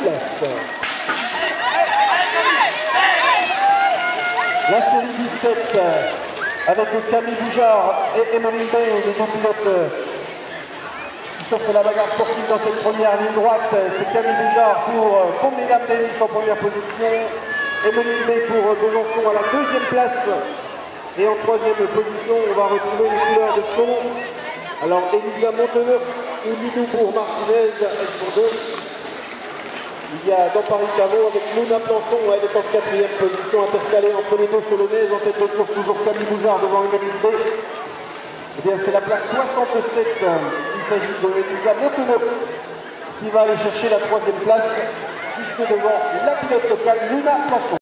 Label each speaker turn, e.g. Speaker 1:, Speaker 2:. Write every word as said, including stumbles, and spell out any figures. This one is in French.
Speaker 1: place. La série dix-sept avec Camille Boujard et Emeline Bay, les deux pilotes qui s'offrent la bagarre sportive dans cette première ligne droite. C'est Camille Boujard pour Combinam Davis en première position, Emeline Bay pour Besançon à la deuxième place. Et en troisième position, on va retrouver les couleurs de son. Alors Elisa Monteneur ou Lidou pour Martinez, S pour deux. Il y a dans Paris Caveau avec Luna Plançon, elle est en quatrième position, intercalée entre les deux Solonaises, en tête de course toujours Camille Boujard devant Emeline Bay. Eh bien c'est la plaque soixante-sept, il s'agit de Elisa Monteneur qui va aller chercher la troisième place, juste devant la pilote locale Luna Plançon.